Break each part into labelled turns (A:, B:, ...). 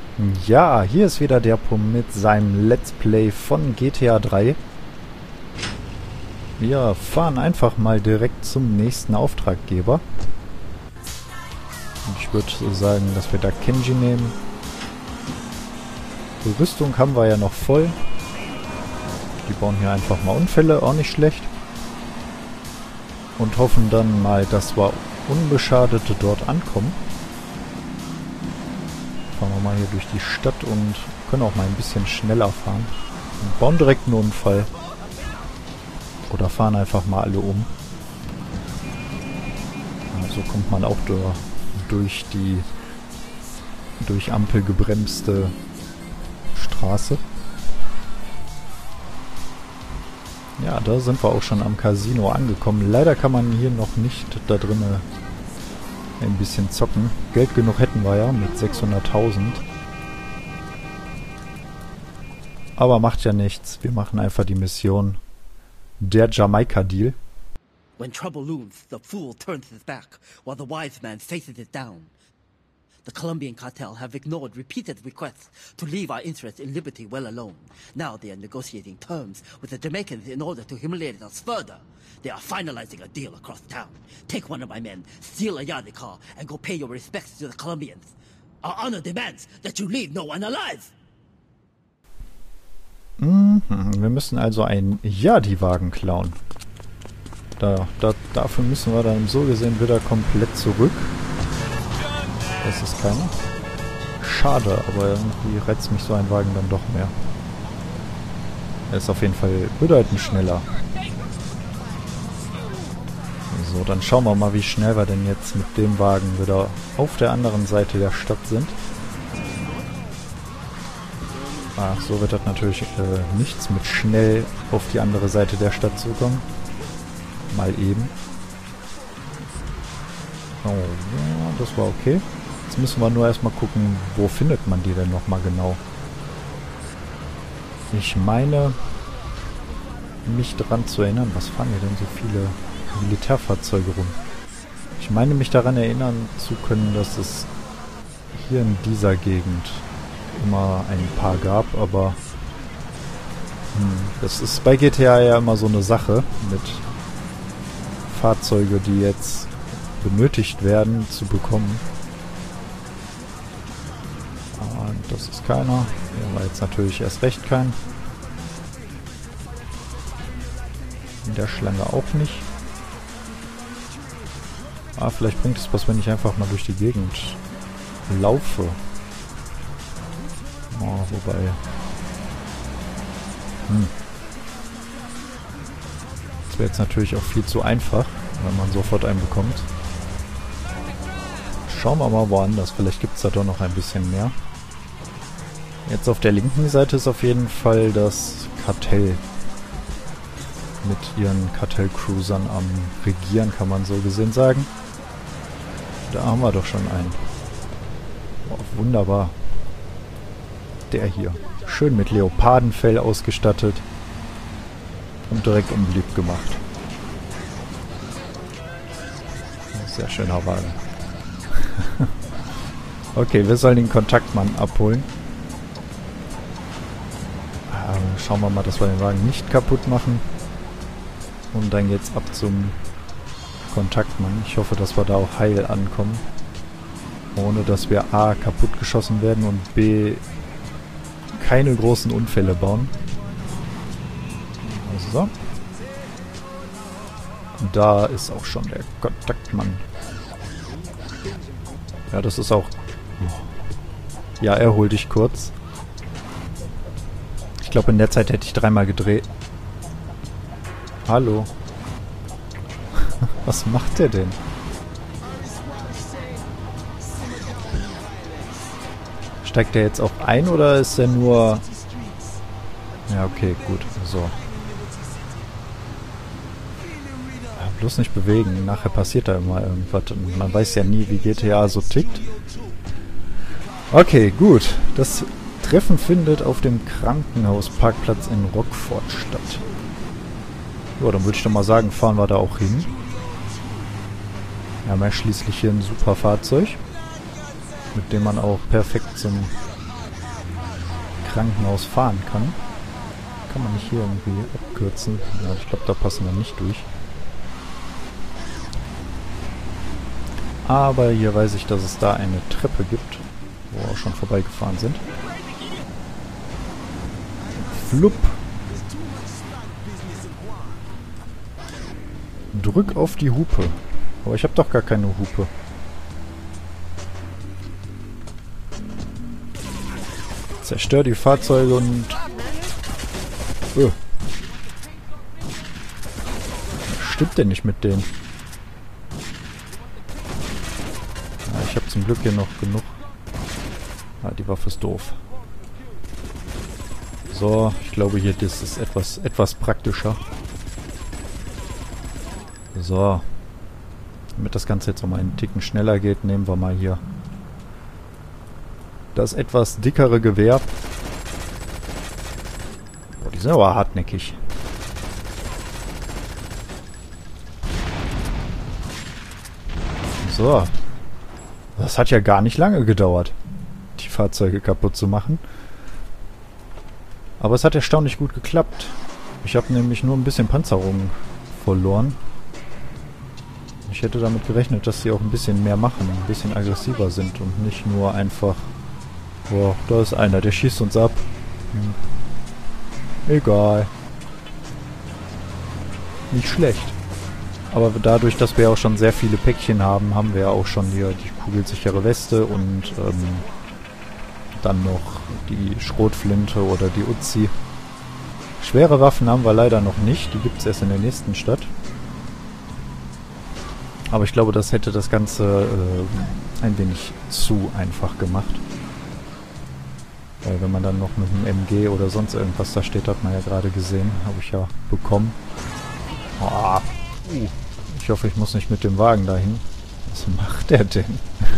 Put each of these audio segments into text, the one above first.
A: Ja, hier ist wieder der Pum mit seinem Let's Play von GTA 3. Wir fahren einfach mal direkt zum nächsten Auftraggeber. Und ich würde sagen, dass wir da Kenji nehmen. Die Rüstung haben wir ja noch voll. Die bauen hier einfach mal Unfälle, auch nicht schlecht. Und hoffen dann mal, dass wir unbeschadet dort ankommen. Fahren wir mal hier durch die Stadt und können auch mal ein bisschen schneller fahren. Und bauen direkt einen Unfall. Oder fahren einfach mal alle um. Ja, so kommt man auch durch die durch Ampel gebremste Straße. Ja, da sind wir auch schon am Casino angekommen. Leider kann man hier noch nicht da drinnen ein bisschen zocken. Geld genug hätten wir ja mit 600.000. Aber macht ja nichts. Wir machen einfach die Mission. Der Jamaika-Deal.
B: When trouble looms, the fool turns his back, while the wise man faces it down. The Colombian cartel have ignored repeated requests to leave our interest in liberty well alone. Now they are negotiating terms with the Jamaicans in order to humiliate us further. They are finalizing a deal across town. Take one of my men, steal a Yardley car, and go pay your respects to the Colombians. Our honor demands that you leave no one alive.
A: Wir müssen also einen Yardie-Wagen klauen. Dafür müssen wir dann so gesehen wieder komplett zurück. Das ist keiner. Schade, aber irgendwie reizt mich so ein Wagen dann doch mehr. Er ist auf jeden Fall bedeutend schneller. So, dann schauen wir mal, wie schnell wir denn jetzt mit dem Wagen wieder auf der anderen Seite der Stadt sind. So wird das natürlich nichts mit schnell auf die andere Seite der Stadt zu kommen. Mal eben. Oh, ja, das war okay. Jetzt müssen wir nur erstmal gucken, wo findet man die denn nochmal genau. Ich meine, mich daran zu erinnern, was fahren hier denn so viele Militärfahrzeuge rum? Ich meine, mich daran erinnern zu können, dass es hier in dieser Gegend immer ein paar gab, aber das ist bei GTA ja immer so eine Sache mit Fahrzeuge, die jetzt benötigt werden, zu bekommen. Und das ist keiner. Hier war jetzt natürlich erst recht kein. In der Schlange auch nicht. Vielleicht bringt es was, wenn ich einfach mal durch die Gegend laufe. Wobei... Das wäre jetzt natürlich auch viel zu einfach, wenn man sofort einen bekommt. Schauen wir mal woanders. Vielleicht gibt es da doch noch ein bisschen mehr. Jetzt auf der linken Seite ist auf jeden Fall das Kartell. Mit ihren Kartellcruisern am Regieren, kann man so gesehen sagen. Da haben wir doch schon einen. Wunderbar. Der hier. Schön mit Leopardenfell ausgestattet. Und direkt unbeliebt gemacht. Sehr schöner Wagen. Okay, wir sollen den Kontaktmann abholen. Schauen wir mal, dass wir den Wagen nicht kaputt machen. Und dann geht's ab zum Kontaktmann. Ich hoffe, dass wir da auch heil ankommen. Ohne dass wir A, kaputt geschossen werden und B, keine großen Unfälle bauen. So. Und da ist auch schon der Kontaktmann. Ja, das ist auch... Ja, erhol dich kurz. Ich glaube, in der Zeit hätte ich dreimal gedreht. Hallo. Was macht der denn? Steigt der jetzt auch ein oder ist er nur... Ja, okay, gut. So. Ja, bloß nicht bewegen. Nachher passiert da immer irgendwas. Und man weiß ja nie, wie GTA so tickt. Okay, gut. Das Treffen findet auf dem Krankenhausparkplatz in Rockford statt. Ja, dann würde ich doch mal sagen, fahren wir da auch hin. Wir haben ja schließlich hier ein super Fahrzeug, mit dem man auch perfekt zum Krankenhaus fahren kann. Kann man nicht hier irgendwie abkürzen? Ja, ich glaube, da passen wir nicht durch. Aber hier weiß ich, dass es da eine Treppe gibt, wo wir auch schon vorbeigefahren sind. Flupp. Drück auf die Hupe. Aber ich habe doch gar keine Hupe. Zerstör die Fahrzeuge und... Stimmt denn nicht mit denen? Ja, ich habe zum Glück hier noch genug. Ah, die Waffe ist doof. So, ich glaube hier, das ist etwas praktischer. So. Damit das Ganze jetzt noch mal einen Ticken schneller geht, nehmen wir mal hier das etwas dickere Gewehr. Boah, die sind aber hartnäckig. So. Das hat ja gar nicht lange gedauert, die Fahrzeuge kaputt zu machen. Aber es hat erstaunlich gut geklappt. Ich habe nämlich nur ein bisschen Panzerung verloren. Ich hätte damit gerechnet, dass sie auch ein bisschen mehr machen, ein bisschen aggressiver sind und nicht nur einfach... Boah, da ist einer, der schießt uns ab. Egal. Nicht schlecht. Aber dadurch, dass wir auch schon sehr viele Päckchen haben, haben wir auch schon hier die kugelsichere Weste und dann noch die Schrotflinte oder die Uzi. Schwere Waffen haben wir leider noch nicht, die gibt es erst in der nächsten Stadt. Aber ich glaube, das hätte das Ganze ein wenig zu einfach gemacht. Weil wenn man dann noch mit einem MG oder sonst irgendwas da steht, hat man ja gerade gesehen, habe ich ja bekommen. Oh, ich hoffe, ich muss nicht mit dem Wagen dahin. Was macht der denn?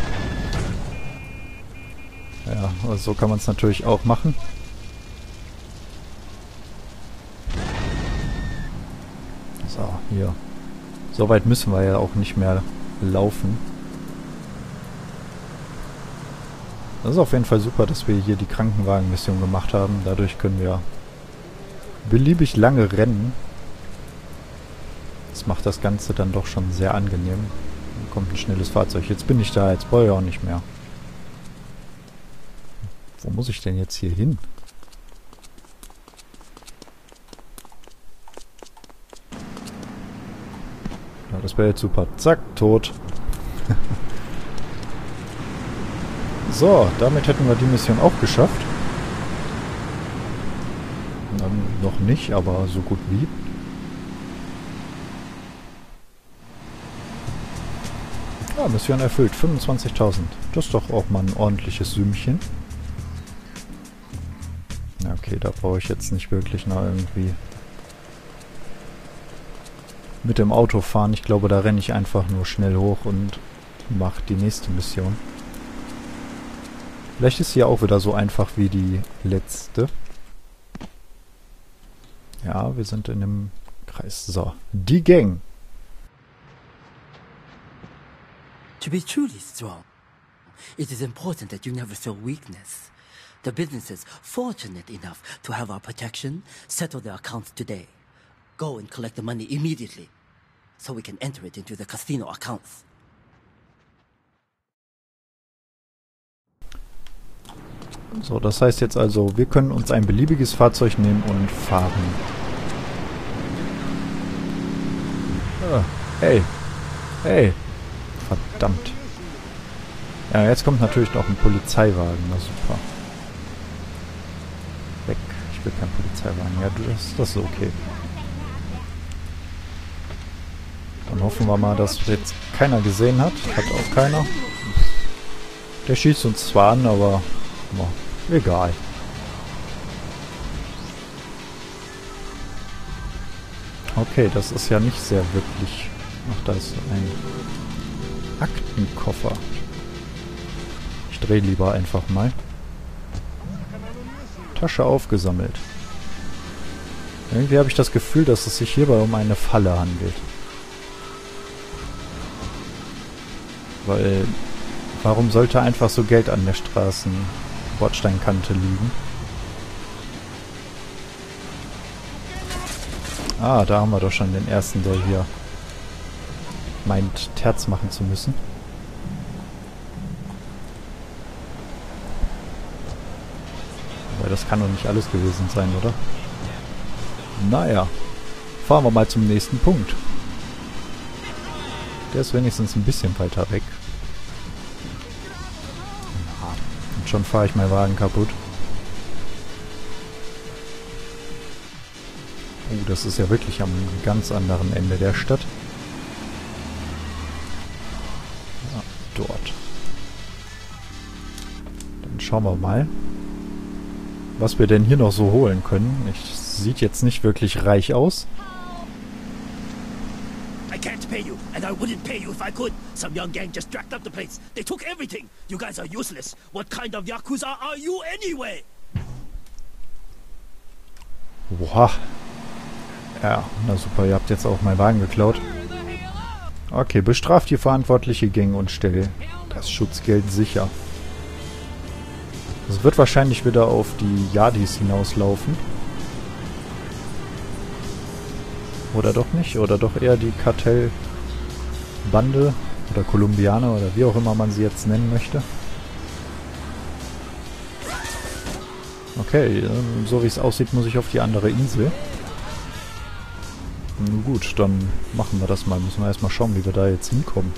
A: Ja, aber so kann man es natürlich auch machen. So, hier. So weit müssen wir ja auch nicht mehr laufen. Das ist auf jeden Fall super, dass wir hier die Krankenwagen-Mission gemacht haben. Dadurch können wir beliebig lange rennen. Das macht das Ganze dann doch schon sehr angenehm. Dann kommt ein schnelles Fahrzeug. Jetzt bin ich da, jetzt brauche ich auch nicht mehr. Wo muss ich denn jetzt hier hin? Ja, das wäre jetzt super. Zack, tot. So, damit hätten wir die Mission auch geschafft. Noch nicht, aber so gut wie. Ja, Mission erfüllt. 25.000. Das ist doch auch mal ein ordentliches Sümmchen. Ja, okay, da brauche ich jetzt nicht wirklich noch irgendwie mit dem Auto fahren. Ich glaube, da renne ich einfach nur schnell hoch und mache die nächste Mission. Vielleicht ist sie auch wieder so einfach wie die letzte. Ja, wir sind in einem Kreis. So, die Gang.
B: To be truly strong, it is important that you never show weakness. The business is fortunate enough to have our protection. Settle their accounts today. Go and collect the money immediately, so we can enter it into the casino accounts.
A: So, das heißt jetzt also, wir können uns ein beliebiges Fahrzeug nehmen und fahren. Ah, hey. Hey. Verdammt. Ja, jetzt kommt natürlich noch ein Polizeiwagen. Na super. Weg. Ich will keinen Polizeiwagen. Ja, das ist okay. Dann hoffen wir mal, dass jetzt keiner gesehen hat. Hat auch keiner. Der schießt uns zwar an, aber egal. Okay, das ist ja nicht sehr wirklich... Ach, da ist ein Aktenkoffer. Ich drehe lieber einfach mal. Tasche aufgesammelt. Irgendwie habe ich das Gefühl, dass es sich hierbei um eine Falle handelt. Weil... Warum sollte einfach so Geld an der Straßenbordsteinkante liegen? Ah, da haben wir doch schon den ersten, der hier meint, Terz machen zu müssen. Aber das kann doch nicht alles gewesen sein, oder? Naja, fahren wir mal zum nächsten Punkt. Der ist wenigstens ein bisschen weiter weg. Und schon fahre ich meinen Wagen kaputt. Das ist ja wirklich am ganz anderen Ende der Stadt. Ja, dort. Dann schauen wir mal, was wir denn hier noch so holen können. Sieht jetzt nicht wirklich reich aus.
B: I can't pay you, and I wouldn't pay you if I could. Some young gang just jacked up the place. They took everything. You guys are useless. What kind of Yakuza are you anyway?
A: Oha. Ja, na super, ihr habt jetzt auch meinen Wagen geklaut. Okay, bestraft die verantwortliche Gang und stellt das Schutzgeld sicher. Es wird wahrscheinlich wieder auf die Yardis hinauslaufen. Oder doch nicht? Oder doch eher die Kartellbande oder Kolumbianer oder wie auch immer man sie jetzt nennen möchte. Okay, so wie es aussieht, muss ich auf die andere Insel. Nun gut, dann machen wir das mal. Müssen wir erstmal schauen, wie wir da jetzt hinkommen.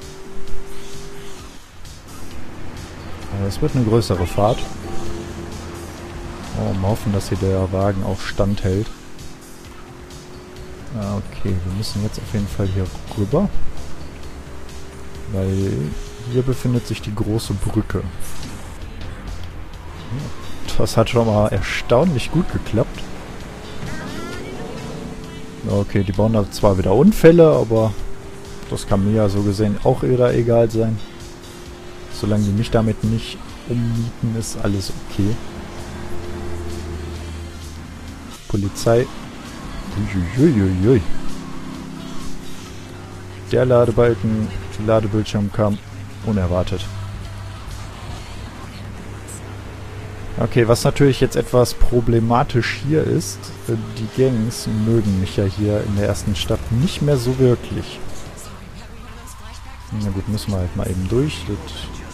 A: Es wird eine größere Fahrt. Oh, mal hoffen, dass hier der Wagen auch standhält. Okay, wir müssen jetzt auf jeden Fall hier rüber. Weil hier befindet sich die große Brücke. Das hat schon mal erstaunlich gut geklappt. Okay, die bauen da zwar wieder Unfälle, aber das kann mir ja so gesehen auch wieder egal sein. Solange die mich damit nicht umnieten, ist alles okay. Polizei. Uiuiuiui. Der Ladebildschirm kam unerwartet. Okay, was natürlich jetzt etwas problematisch hier ist, die Gangs mögen mich ja hier in der ersten Stadt nicht mehr so wirklich. Na gut, müssen wir halt mal eben durch. Das,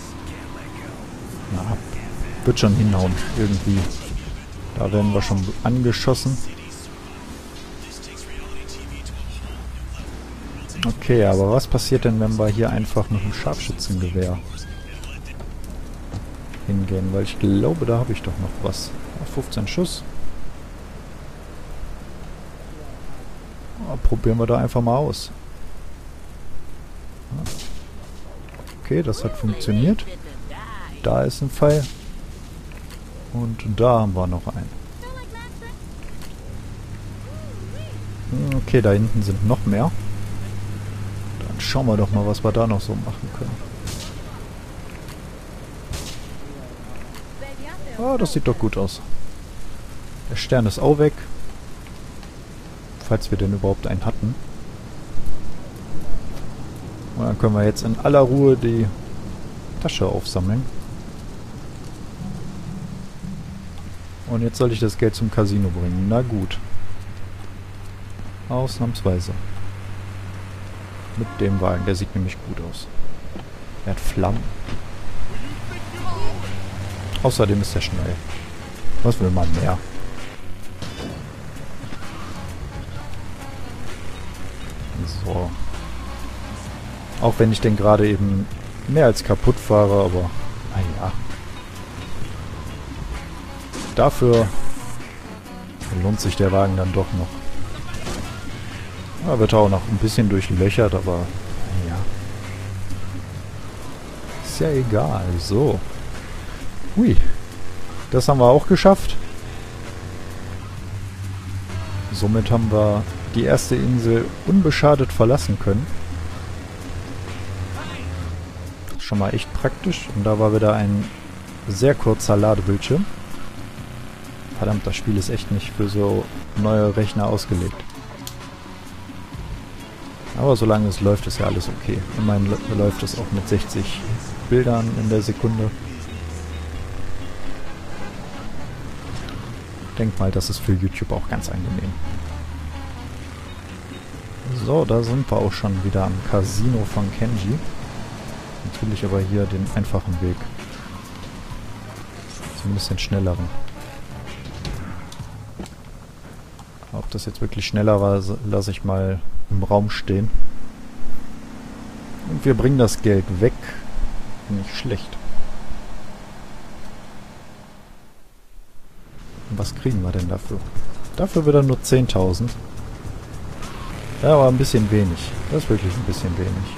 A: na, wird schon hinhauen, irgendwie. Da werden wir schon angeschossen. Okay, aber was passiert denn, wenn wir hier einfach mit dem Scharfschützengewehr hingehen? Weil ich glaube, da habe ich doch noch was. 15 Schuss. Probieren wir da einfach mal aus. Okay, das hat funktioniert. Da ist ein Pfeil. Und da haben wir noch einen. Okay, da hinten sind noch mehr. Dann schauen wir doch mal, was wir da noch so machen können. Ah, das sieht doch gut aus. Der Stern ist auch weg. Falls wir denn überhaupt einen hatten. Und dann können wir jetzt in aller Ruhe die Tasche aufsammeln. Und jetzt soll ich das Geld zum Casino bringen. Na gut. Ausnahmsweise. Mit dem Wagen. Der sieht nämlich gut aus. Er hat Flammen. Außerdem ist er schnell. Was will man mehr? So. Auch wenn ich den gerade eben mehr als kaputt fahre, aber naja. Dafür lohnt sich der Wagen dann doch noch. Ja, wird auch noch ein bisschen durchlöchert, aber naja. Ist ja egal. So. Hui. Das haben wir auch geschafft. Somit haben wir die erste Insel unbeschadet verlassen können. Schon mal echt praktisch. Und da war wieder ein sehr kurzer Ladebildschirm. Verdammt, das Spiel ist echt nicht für so neue Rechner ausgelegt. Aber solange es läuft, ist ja alles okay. Immerhin läuft es auch mit 60 Bildern in der Sekunde. Ich denke mal, das ist für YouTube auch ganz angenehm. So, da sind wir auch schon wieder am Casino von Kenji. Natürlich aber hier den einfachen Weg. So ein bisschen schnelleren. Ob das jetzt wirklich schneller war, lasse ich mal im Raum stehen. Und wir bringen das Geld weg. Nicht schlecht. Und was kriegen wir denn dafür? Dafür wieder nur 10.000. Ja, aber ein bisschen wenig. Das ist wirklich ein bisschen wenig.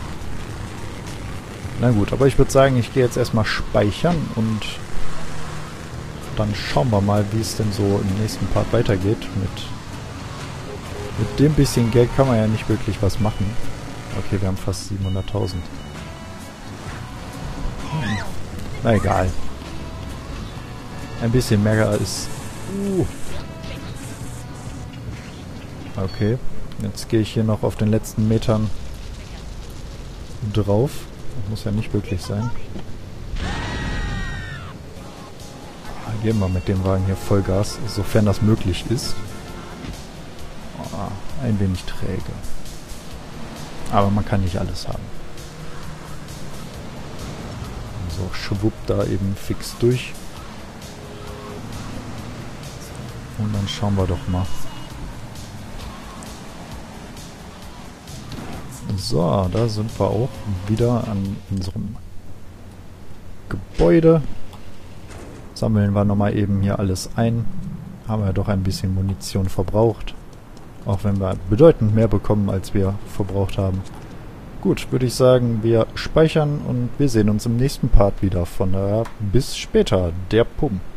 A: Na gut, aber ich würde sagen, ich gehe jetzt erstmal speichern und dann schauen wir mal, wie es denn so im nächsten Part weitergeht. Mit dem bisschen Geld kann man ja nicht wirklich was machen. Okay, wir haben fast 700.000. Na egal. Ein bisschen mehr ist... Okay, jetzt gehe ich hier noch auf den letzten Metern drauf. Muss ja nicht wirklich sein. Geben wir mit dem Wagen hier Vollgas, sofern das möglich ist. Ein wenig träge. Aber man kann nicht alles haben. So, schwupp da eben fix durch. Und dann schauen wir doch mal. So, da sind wir auch wieder an unserem Gebäude. Sammeln wir nochmal eben hier alles ein. Haben wir doch ein bisschen Munition verbraucht. Auch wenn wir bedeutend mehr bekommen, als wir verbraucht haben. Gut, würde ich sagen, wir speichern und wir sehen uns im nächsten Part wieder. Von daher bis später, der Pump.